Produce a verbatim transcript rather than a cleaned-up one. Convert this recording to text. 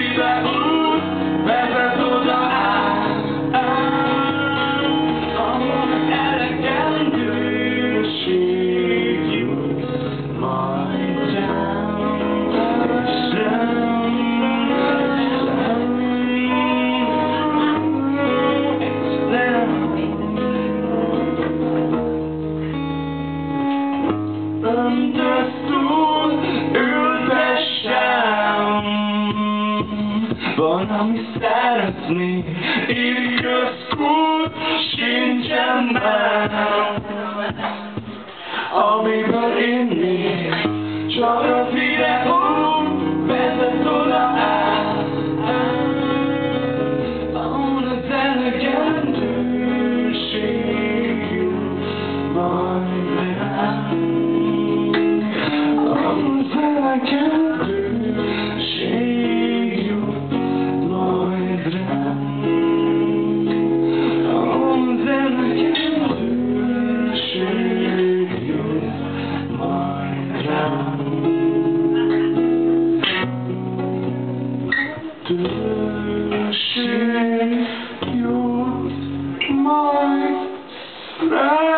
rövidebb út vezet oda át, ahol elegendőség jut majd rám, és rám, és rám, és rám. Öntöztúl ültessem, van, ami szeretnék, így közkút sincsen már, amiből inni, csak a videó vezet oda át, ahol az elegendőség jut majd rám. Elegendőség jut majd rám, az elegendőség jut majd rám. Tőség jut majd rám.